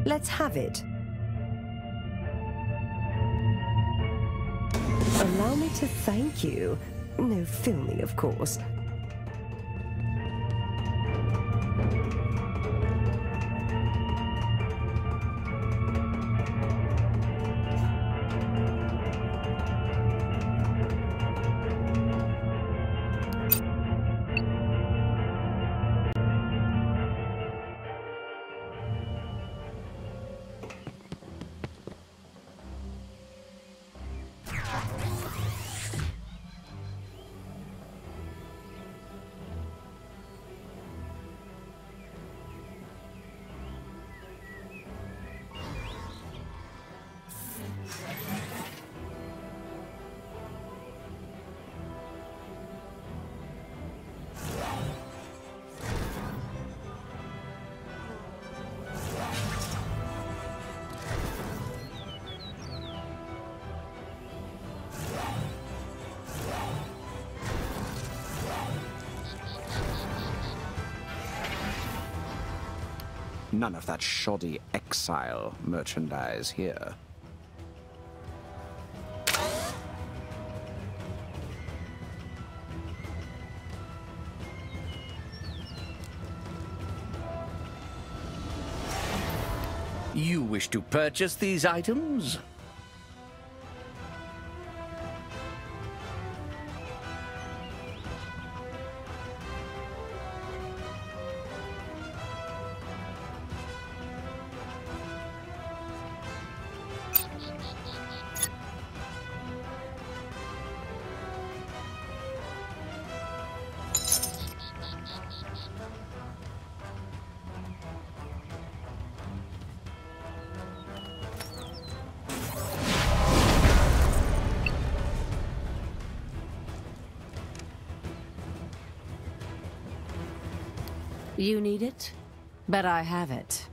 Let's have it. Allow me to thank you. No filming, of course. None of that shoddy exile merchandise here. You wish to purchase these items? You need it? But I have it.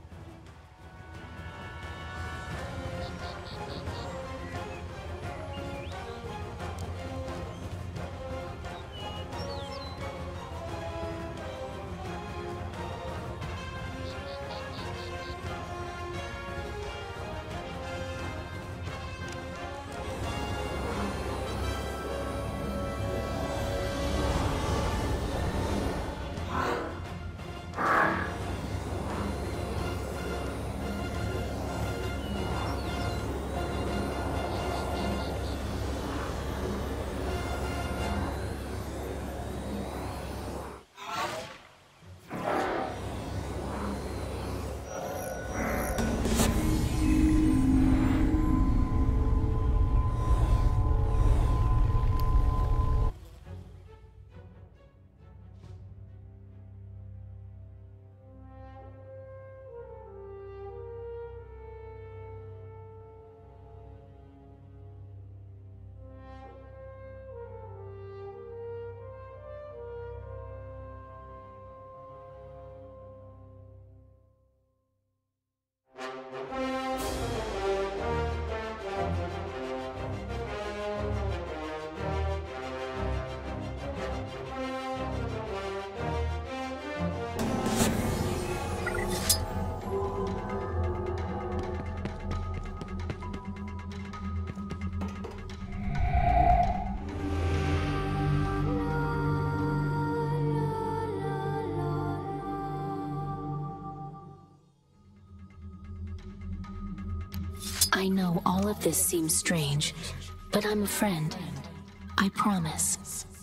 I know all of this seems strange, but I'm a friend. I promise.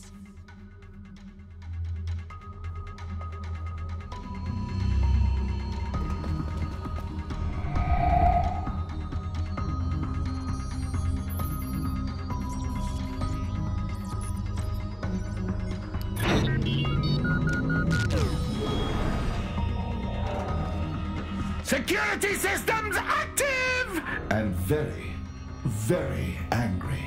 Security systems active! And very, very angry.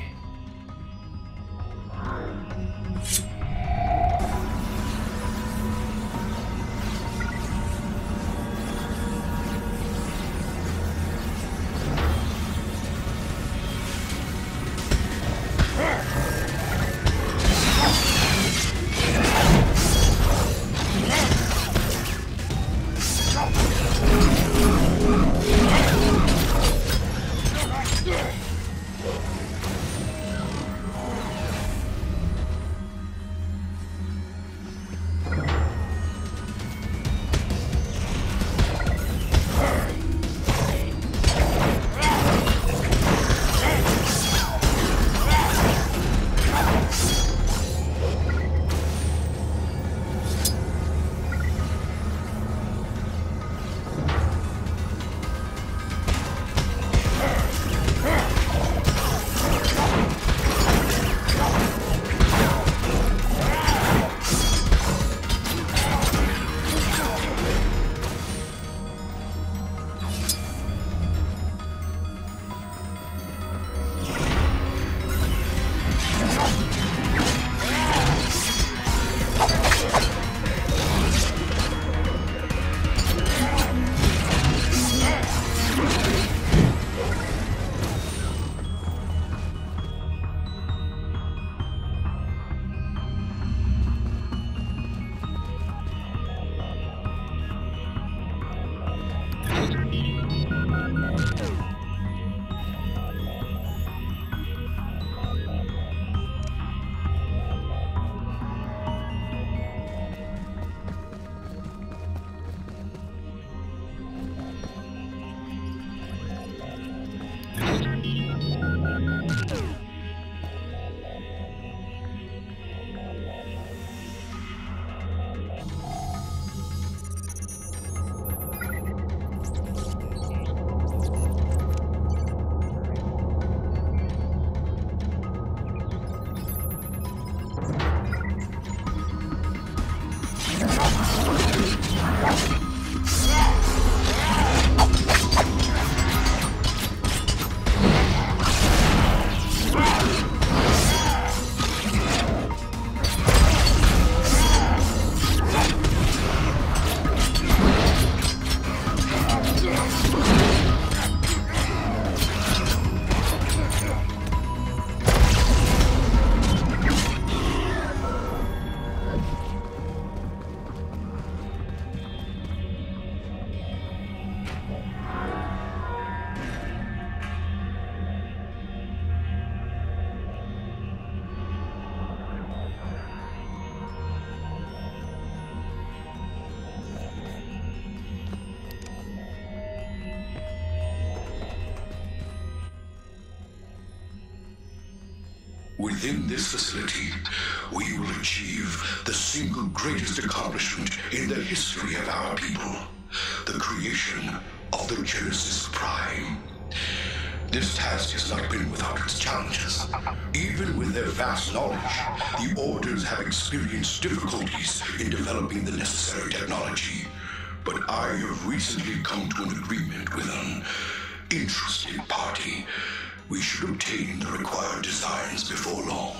Within this facility, we will achieve the single greatest accomplishment in the history of our people, the creation of the Genesis Prime. This task has not been without its challenges. Even with their vast knowledge, the Orders have experienced difficulties in developing the necessary technology. But I have recently come to an agreement with an interested party. We should obtain the required designs before long.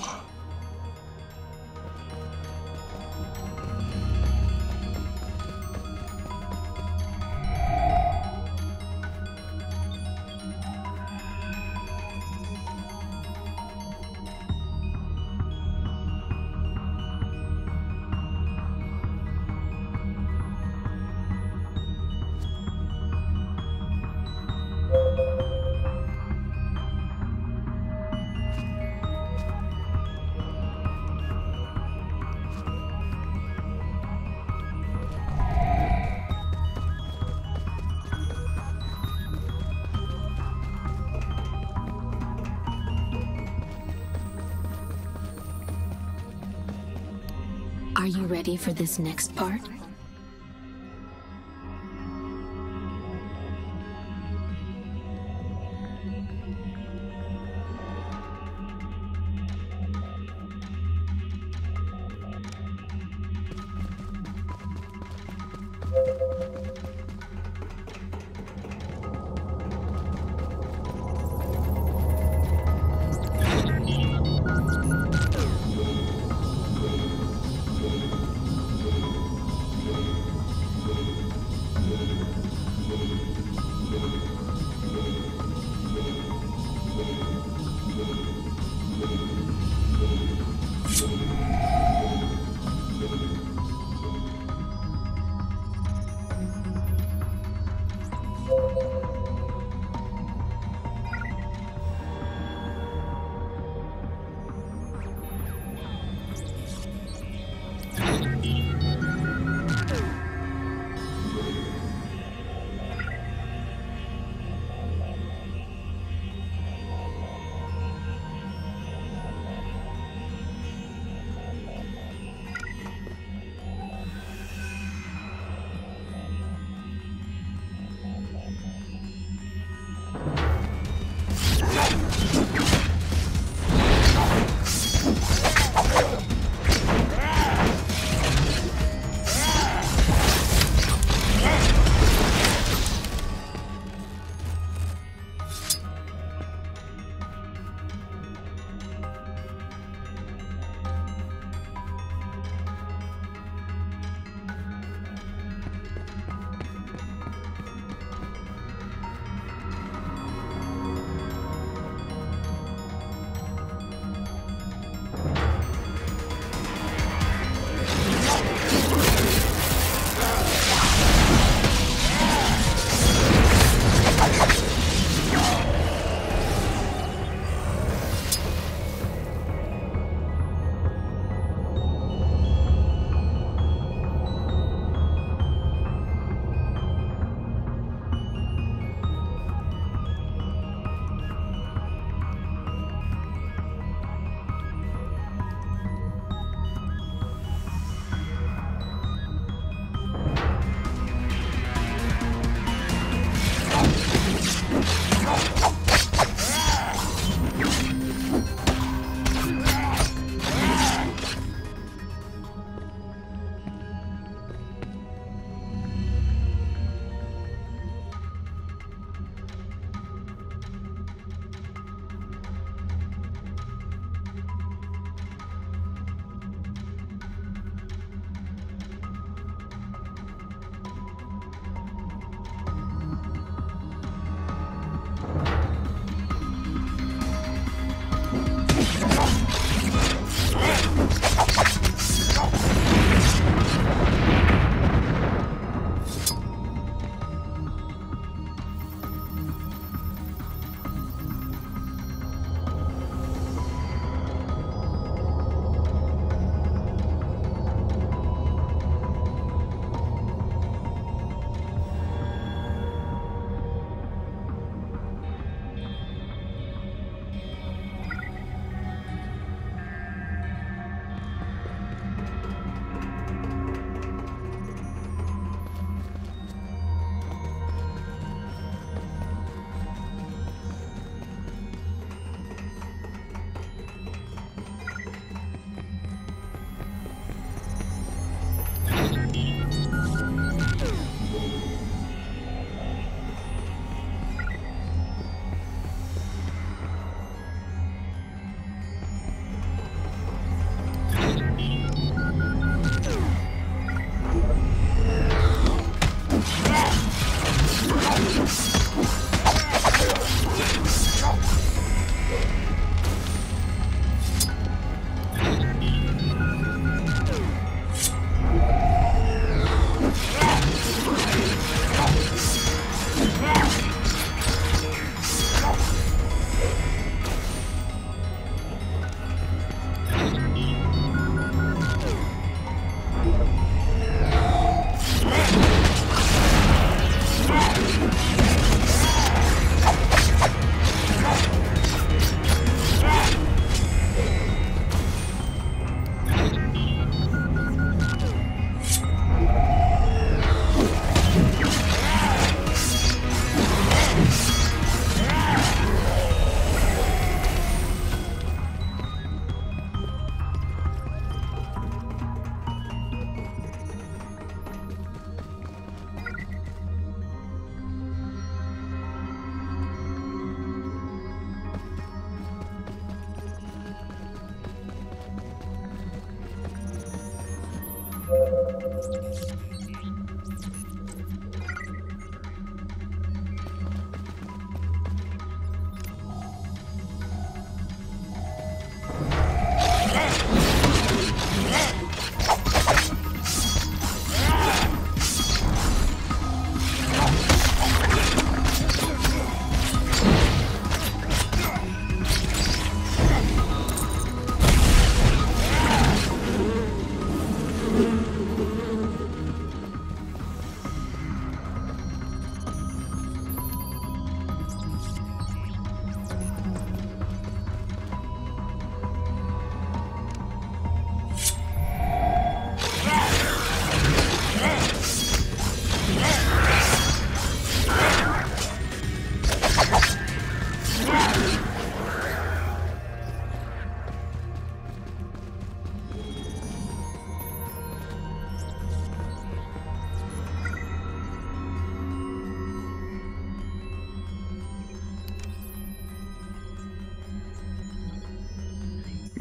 Are you ready for this next part?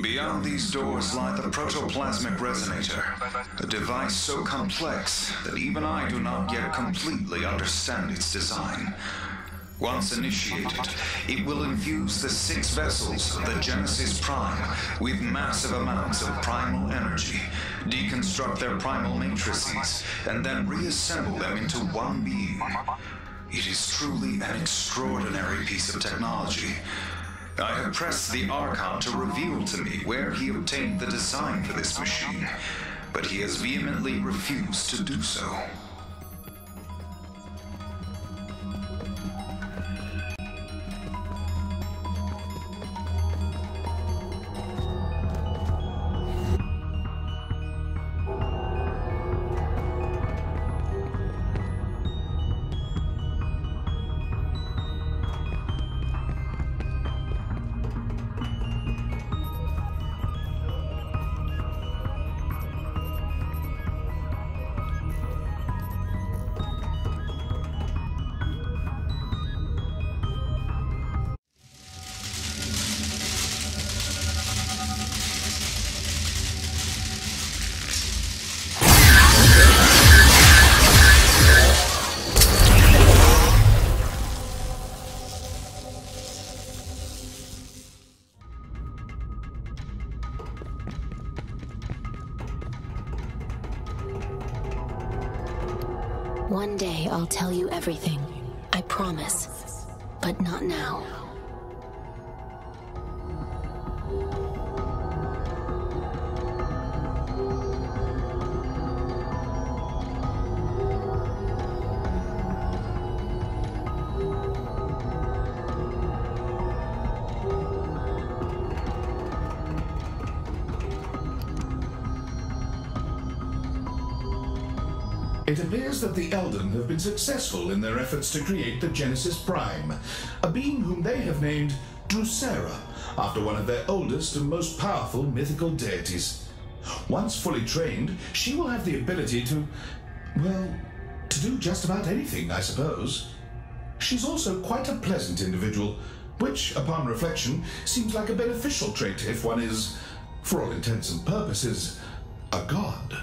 Beyond these doors lie the protoplasmic resonator, a device so complex that even I do not yet completely understand its design. Once initiated, it will infuse the 6 vessels of the Genesis Prime with massive amounts of primal energy, deconstruct their primal matrices, and then reassemble them into one being. It is truly an extraordinary piece of technology. I have pressed the Archon to reveal to me where he obtained the design for this machine, but he has vehemently refused to do so. One day I'll tell you everything. I promise. But not now. It appears that the Elden have been successful in their efforts to create the Genesis Prime, a being whom they have named Drusera, after one of their oldest and most powerful mythical deities. Once fully trained, she will have the ability to, well, to do just about anything, I suppose. She's also quite a pleasant individual, which, upon reflection, seems like a beneficial trait if one is, for all intents and purposes, a god.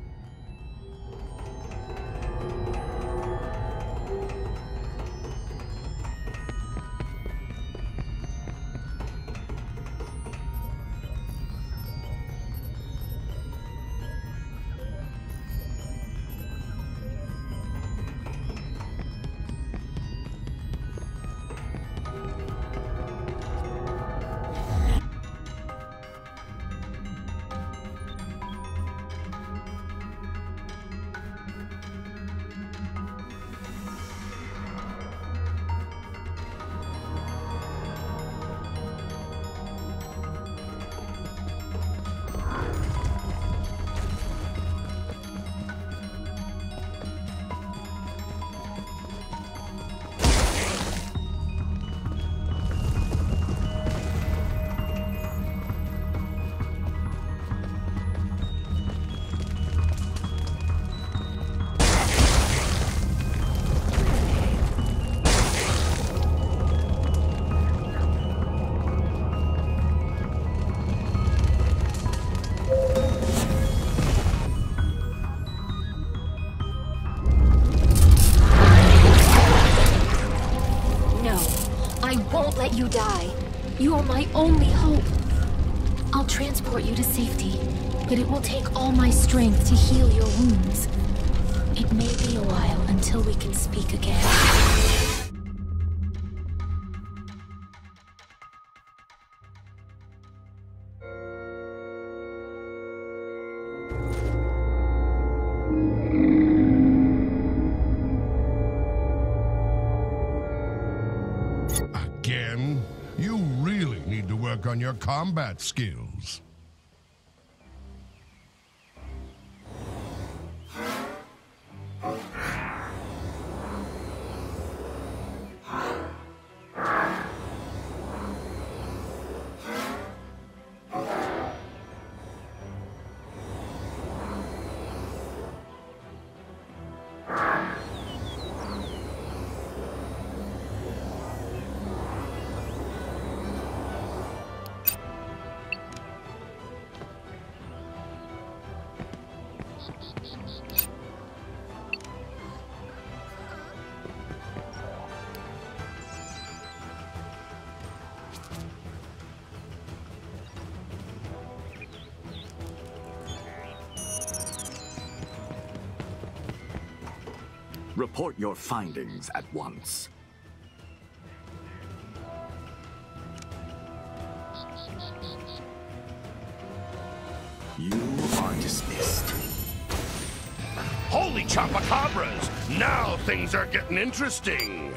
Let you die. You are my only hope. I'll transport you to safety, but it will take all my strength to heal your wounds. It may be a while until we can speak again. On your combat skills. Report your findings at once. You are dismissed. Holy chupacabras! Now things are getting interesting!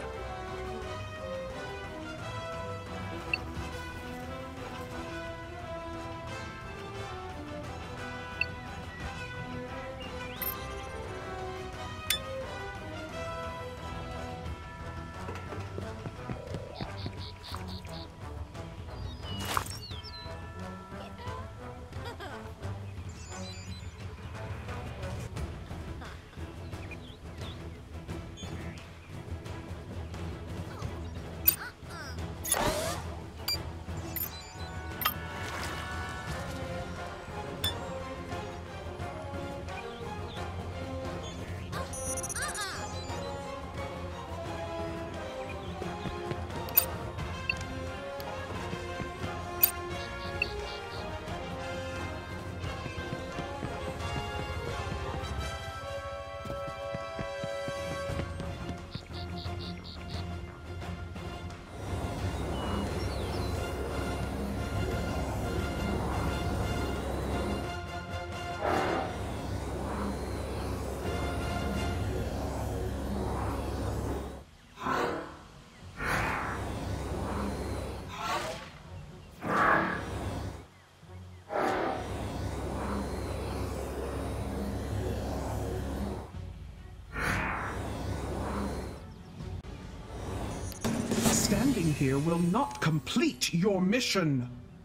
Standing here will not complete your mission.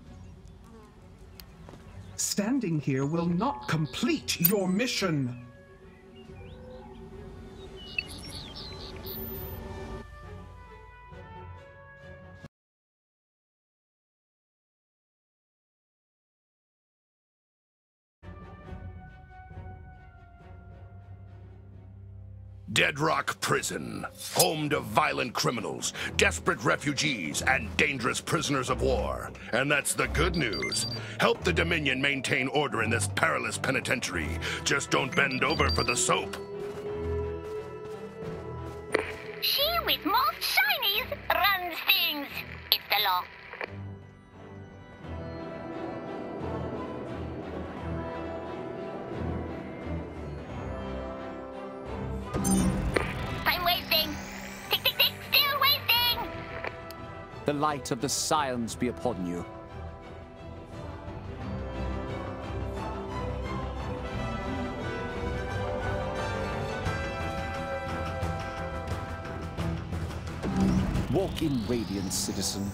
Standing here will not complete your mission. Deadrock Prison, home to violent criminals, desperate refugees, and dangerous prisoners of war. And that's the good news. Help the Dominion maintain order in this perilous penitentiary. Just don't bend over for the soap. She with most shinies runs things. It's the law. I'm wasting. Tick, tick, tick, still wasting. The light of the Scions be upon you. Walk in radiance, citizen.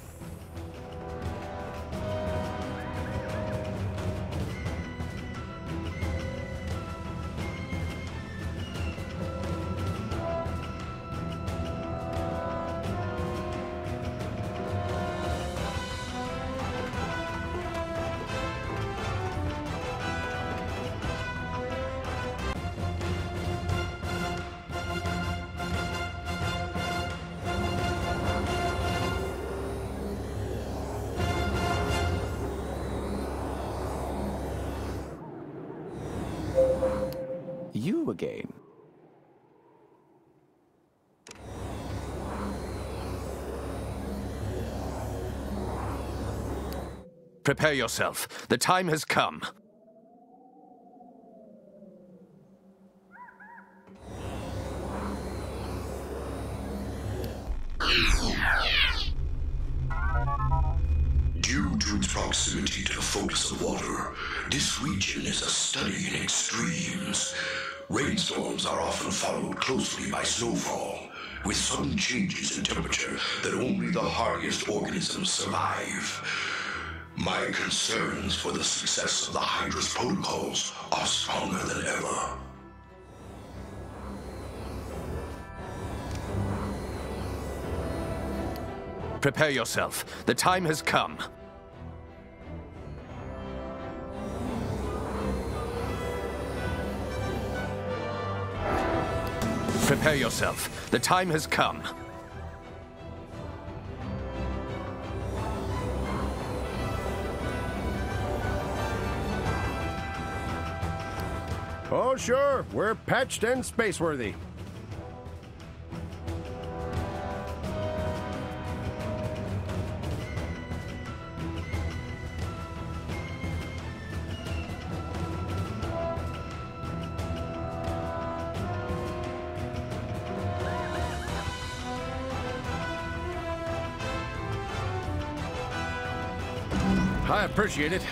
You again. Prepare yourself. The time has come. Due to its proximity to the focus of water, this region is a study in extremes. Rainstorms are often followed closely by snowfall, with sudden changes in temperature that only the hardiest organisms survive. My concerns for the success of the Hydra's protocols are stronger than ever. Prepare yourself. The time has come. Prepare yourself. The time has come. Oh, sure. We're patched and spaceworthy. I appreciate it.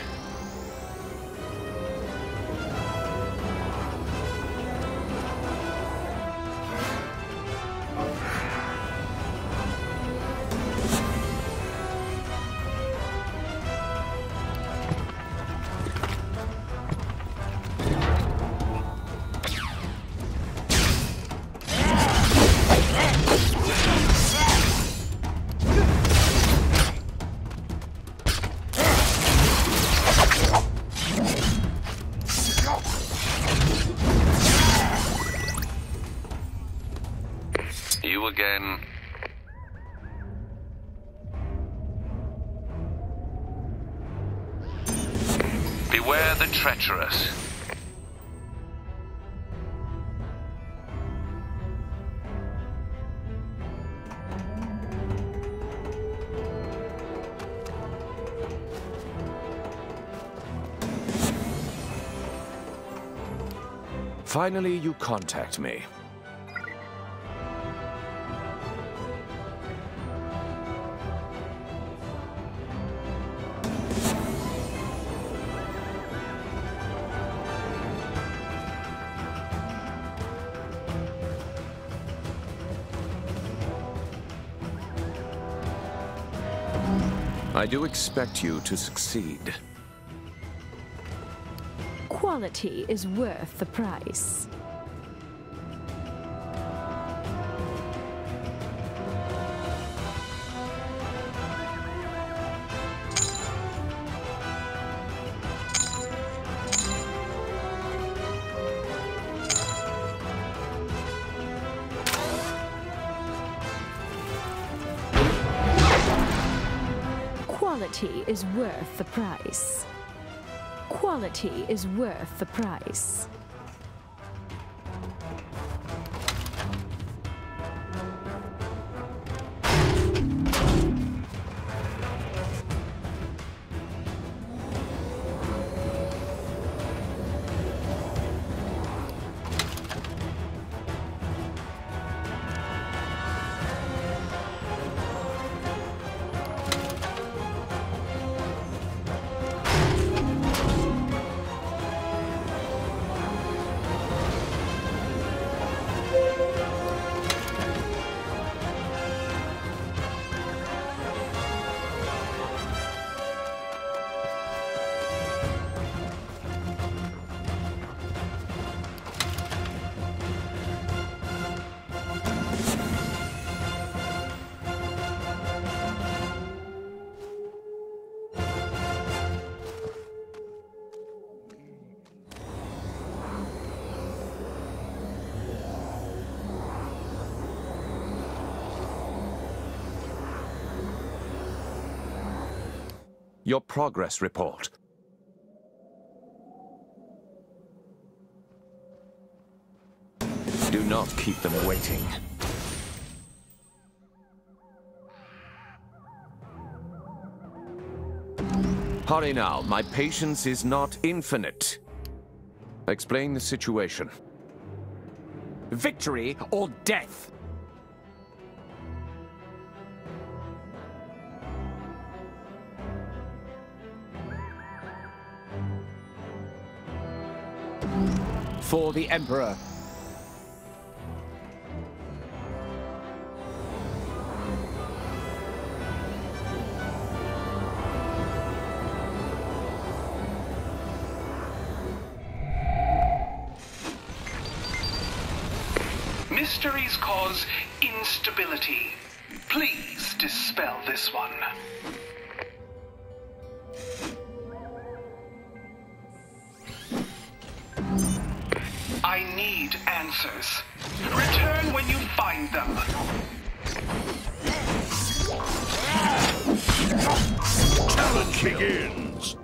You again. Beware the treacherous. Finally, you contact me. I do expect you to succeed. Quality is worth the price. Quality is worth the price. Quality is worth the price. Your progress report. Do not keep them waiting. Hurry now, my patience is not infinite. Explain the situation. Victory or death? For the Emperor. Mysteries cause instability. Please dispel this one. I need answers. Return when you find them. Challenge begins.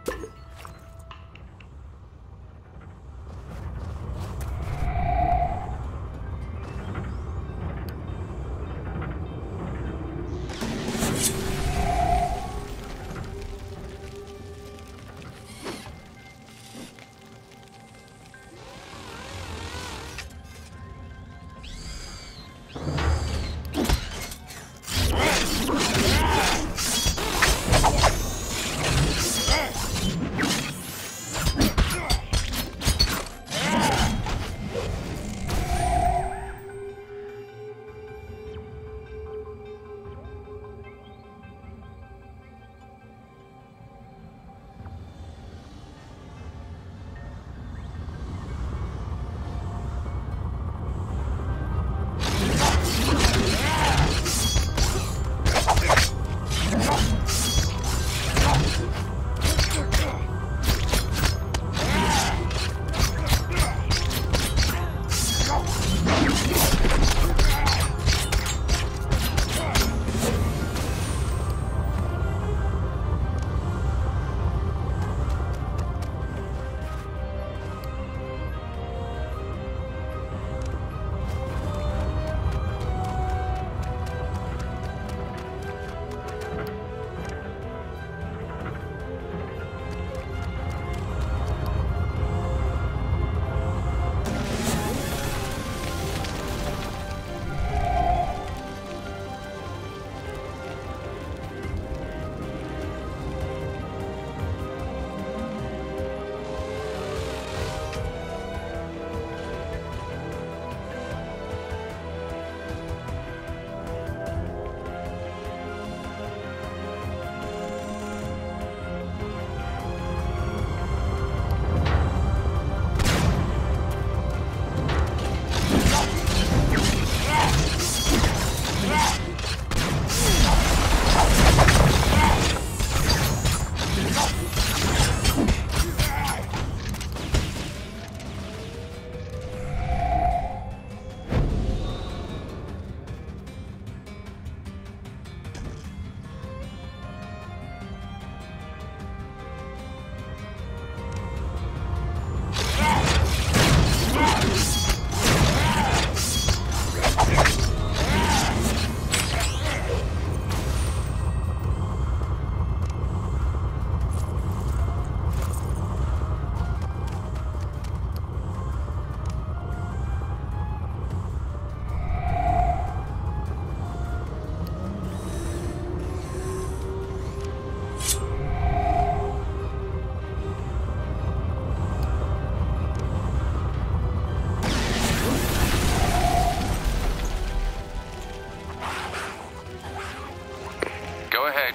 Go ahead.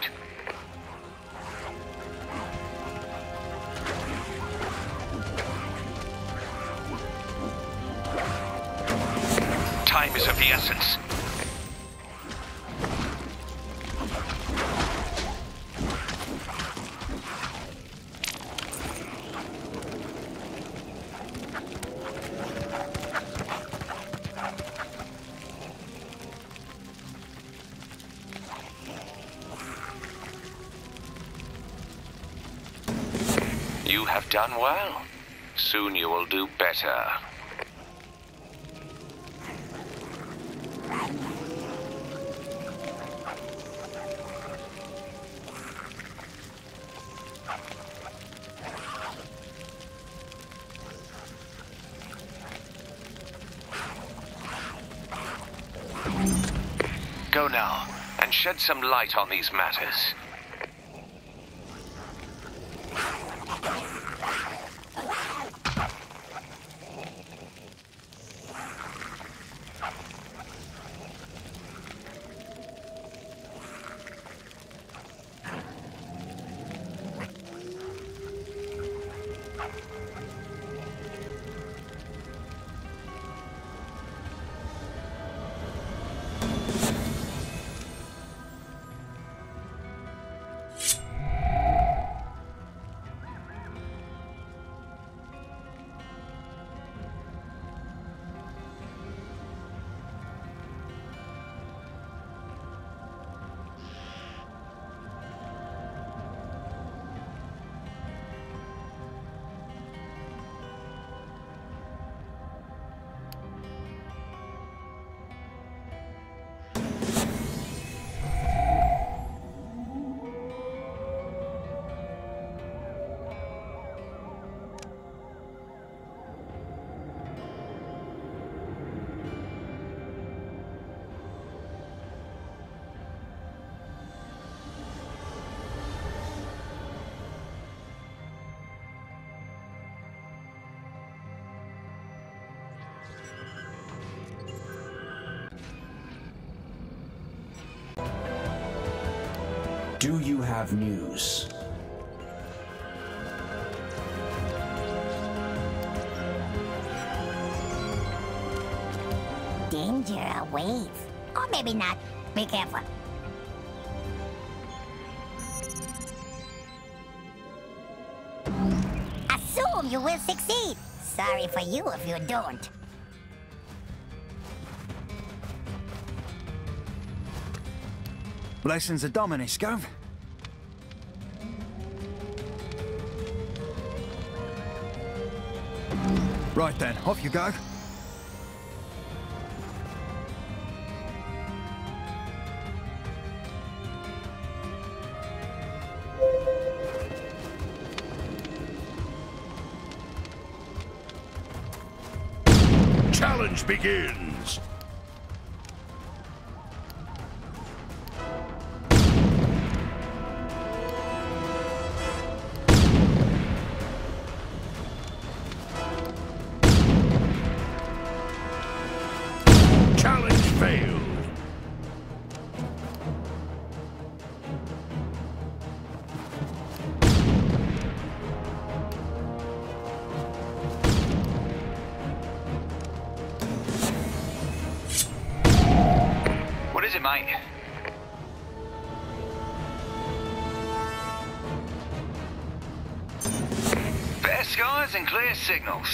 Time is of the essence. You have done well. Soon you will do better. Go now, and shed some light on these matters. Do you have news? Danger awaits. Or maybe not. Be careful. Assume you will succeed. Sorry for you if you don't. Blessings of Dominus, Gov. Right then, off you go. Challenge begins! Challenge failed! What is it, mate? Fair skies and clear signals.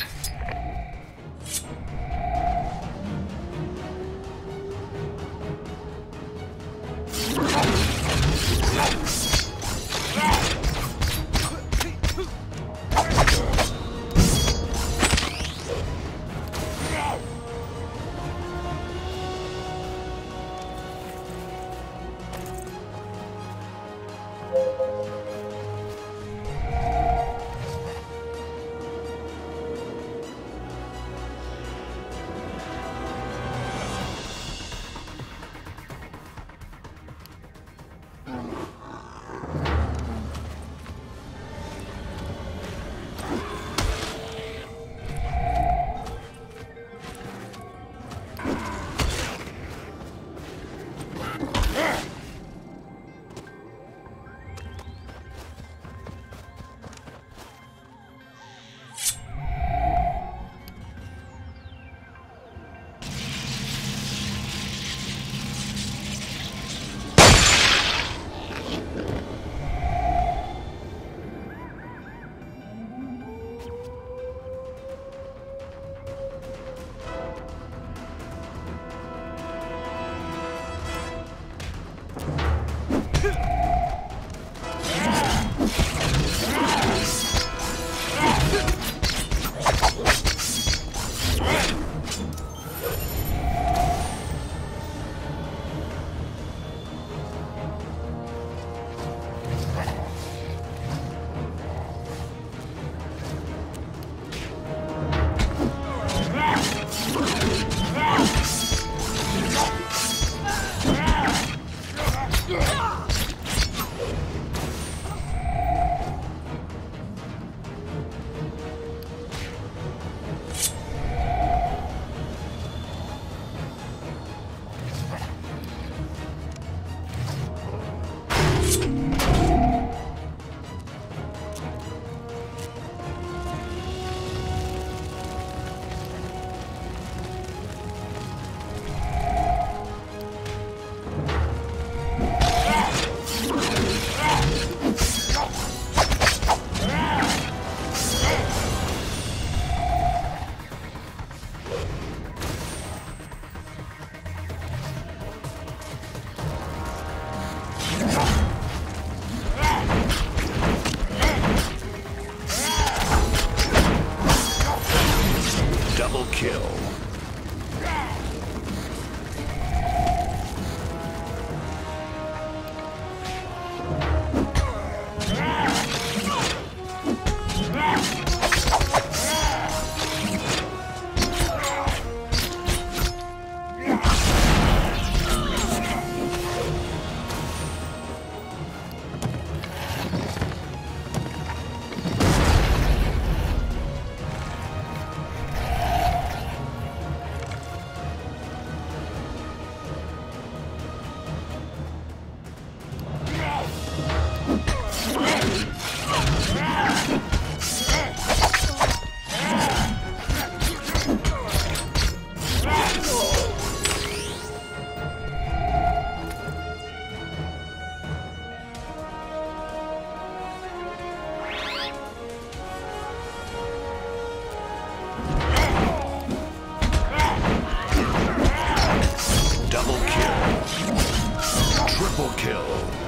kill.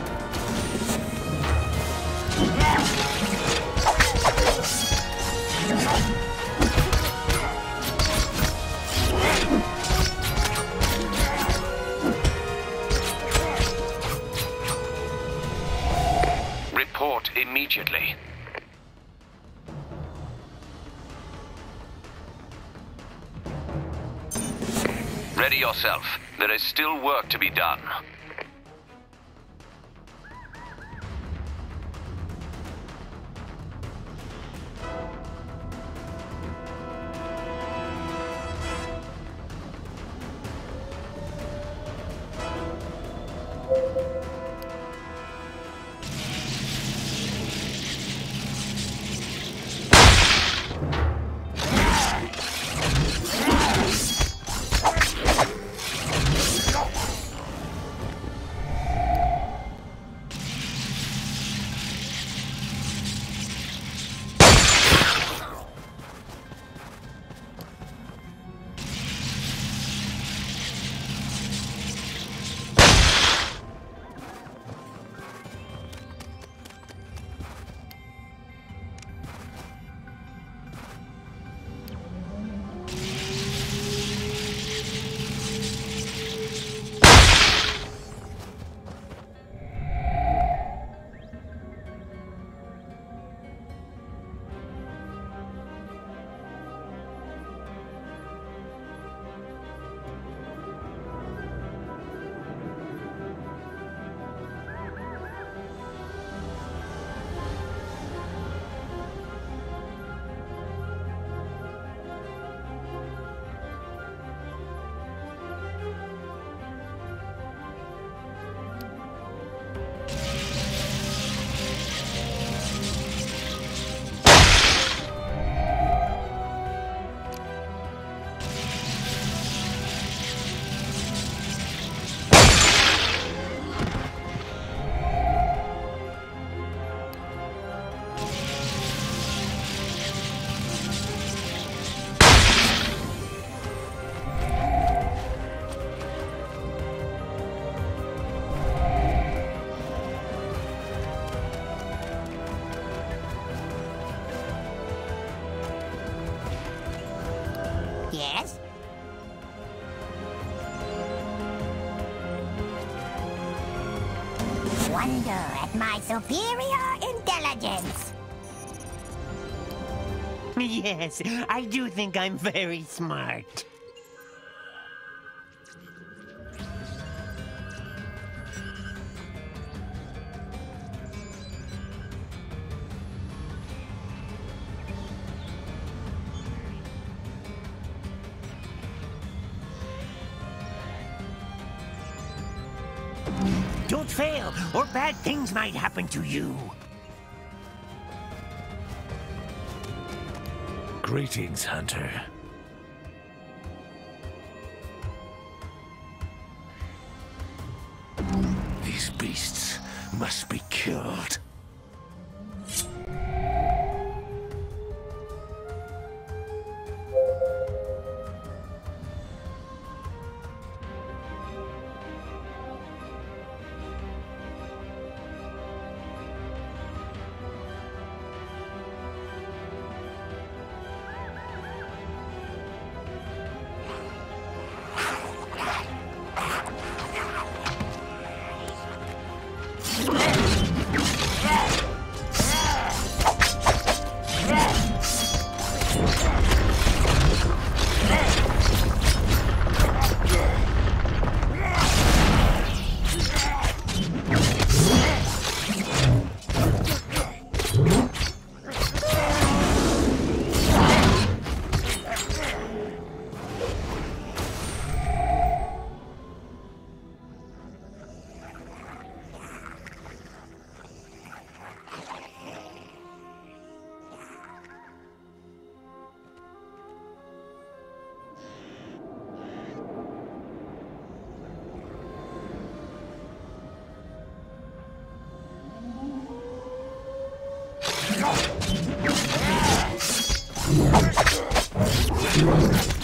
Report immediately. Ready yourself. There is still work to be done. Yes? Wonder at my superior intelligence. Yes, I do think I'm very smart. Don't fail, or bad things might happen to you. Greetings, Hunter. These beasts must be killed. Yeah.